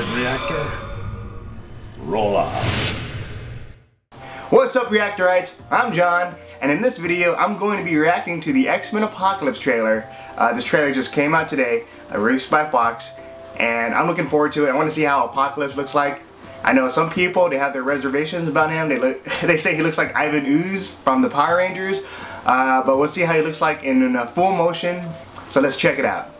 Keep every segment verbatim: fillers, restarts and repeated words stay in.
Alert reactor. Roll off. What's up, Reactorites? I'm John, and in this video I'm going to be reacting to the X-Men Apocalypse trailer. Uh, this trailer just came out today, uh, released by Fox, and I'm looking forward to it. I want to see how Apocalypse looks like. I know some people, they have their reservations about him. They look, they say he looks like Ivan Ooze from the Power Rangers, uh, but we'll see how he looks like in, in uh, full motion. So let's check it out.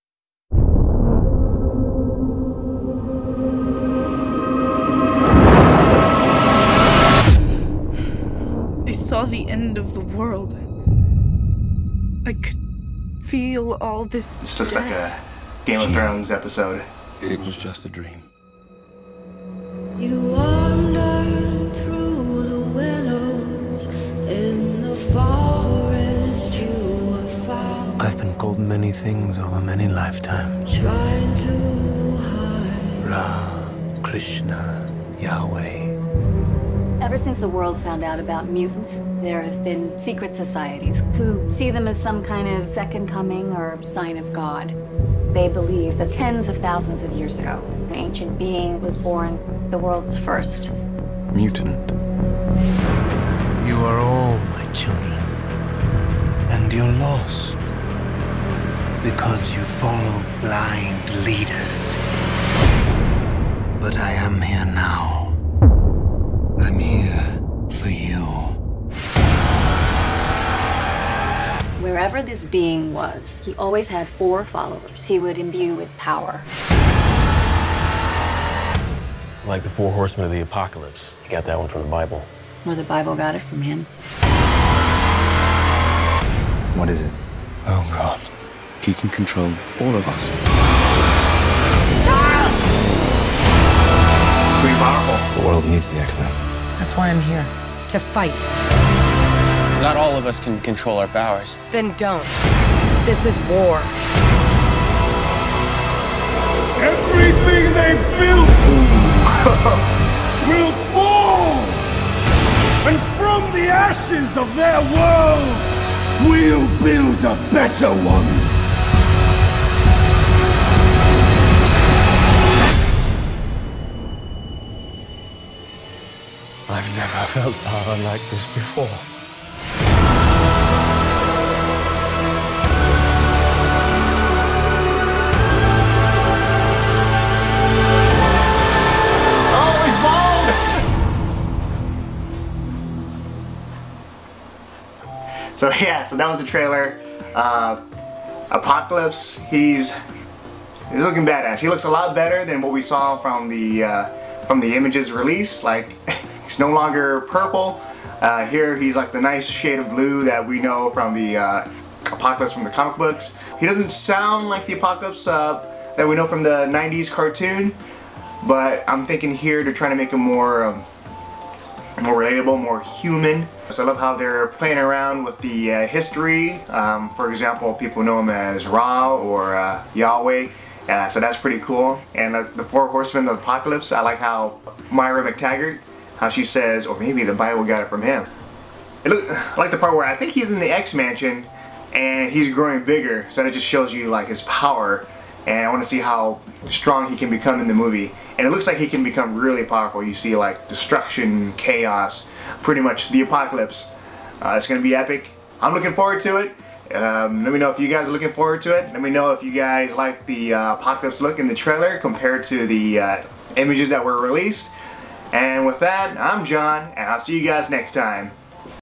I saw the end of the world. I could feel all this. This looks death. like a Game of Thrones episode. It was just a dream. You wander through the willows in the forest you have found. I've been called many things over many lifetimes. Trying to hide. Ra, Krishna, Yahweh. Ever since the world found out about mutants, there have been secret societies who see them as some kind of second coming or sign of God. They believe that tens of thousands of years ago, an ancient being was born, the world's first Mutant. You are all my children. And you're lost. Because you follow blind leaders. But I am here now. I'm here for you. Wherever this being was, he always had four followers he would imbue with power. Like the four horsemen of the apocalypse. You got that one from the Bible. Or the Bible got it from him. What is it? Oh God. He can control all of us. Pretty powerful. The world needs the X-Men. That's why I'm here. To fight. Not all of us can control our powers. Then don't. This is war. Everything they built will fall! And from the ashes of their world, we'll build a better one! I've never felt power like this before. So yeah, so that was the trailer. Uh, Apocalypse, he's he's looking badass. He looks a lot better than what we saw from the uh, from the images released. Like, he's no longer purple. Uh, here he's like the nice shade of blue that we know from the uh, Apocalypse from the comic books. He doesn't sound like the Apocalypse uh, that we know from the nineties cartoon, but I'm thinking here they're trying to make him more um, more relatable, more human. So I love how they're playing around with the uh, history. Um, for example, people know him as Ra or uh, Yahweh. Uh, so that's pretty cool. And uh, the Four Horsemen of the Apocalypse, I like how Myra McTaggart, how she says, or maybe the Bible got it from him. It look, I like the part where I think he's in the X-Mansion and he's growing bigger. So that just shows you like his power. And I want to see how strong he can become in the movie. And it looks like he can become really powerful. You see like destruction, chaos, pretty much the apocalypse. Uh, it's going to be epic. I'm looking forward to it. Um, let me know if you guys are looking forward to it. Let me know if you guys like the uh, apocalypse look in the trailer compared to the uh, images that were released. And with that, I'm John, and I'll see you guys next time.